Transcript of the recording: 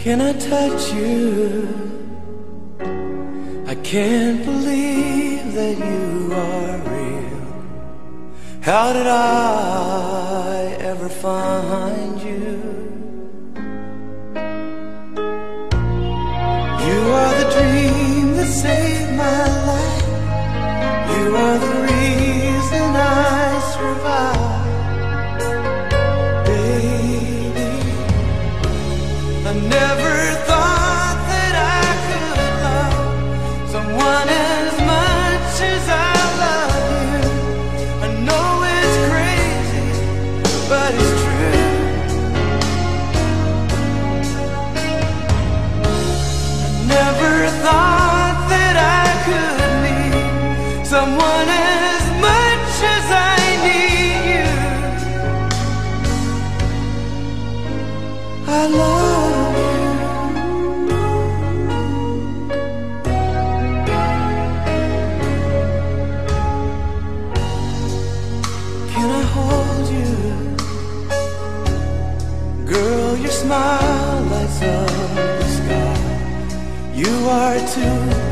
Can I touch you? I can't believe that you are real. How did I ever find you? You are the dream that saved my life. You are the reason I survive. Baby, I never thought that I could love someone as much as I love you. I know it's crazy, but it's true. I never thought that I could need someone as much as I need you. I love you. Can I hold you? Girl, your smile lights up the sky. You are too